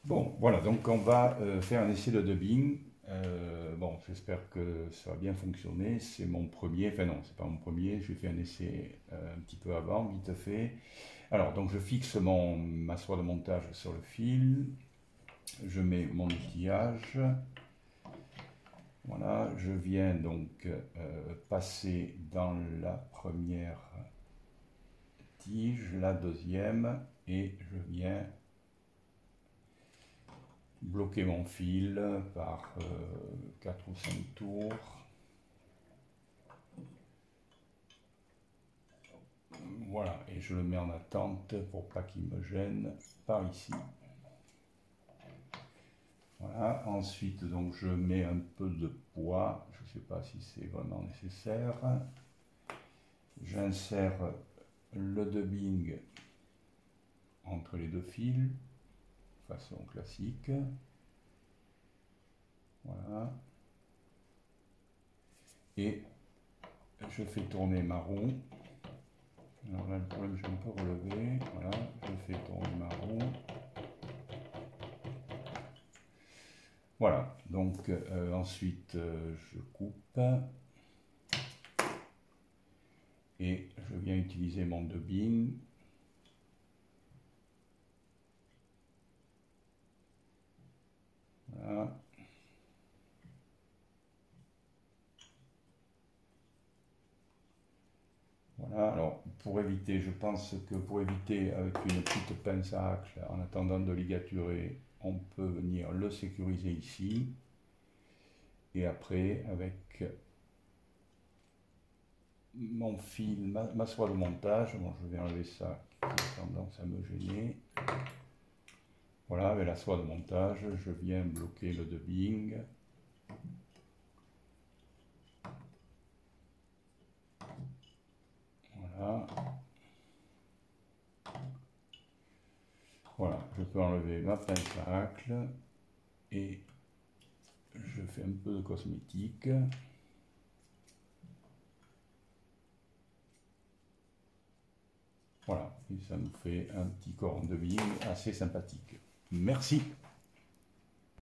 Bon, voilà, donc on va faire un essai de dubbing. Bon, j'espère que ça va bien fonctionner. C'est mon premier, enfin non, c'est pas mon premier. J'ai fait un essai un petit peu avant, vite fait. Alors, donc je fixe ma soie de montage sur le fil. Je mets mon outillage. Voilà, je viens donc passer dans la première tige, la deuxième, et je viens bloquer mon fil par 4 ou 5 tours. Voilà, et je le mets en attente pour pas qu'il me gêne par ici. Voilà, ensuite donc je mets un peu de poids, je ne sais pas si c'est vraiment nécessaire. J'insère le dubbing entre les deux fils, façon classique. Voilà. Et je fais tourner ma roue. Alors là, le problème, j'ai un peu relevé. Voilà, je fais tourner ma roue. Voilà, donc ensuite, je coupe. Et je viens utiliser mon dubbing. Voilà. Voilà, alors pour éviter, je pense que pour éviter avec une petite pince à hache, en attendant de ligaturer, on peut venir le sécuriser ici. Et après, avec mon fil, ma soie de montage, bon, je vais enlever ça qui a tendance à me gêner. Voilà, avec la soie de montage, je viens bloquer le dubbing. Voilà. Voilà, je peux enlever ma pince à hache et je fais un peu de cosmétique. Voilà, et ça nous fait un petit corps en dubbing assez sympathique. Merci.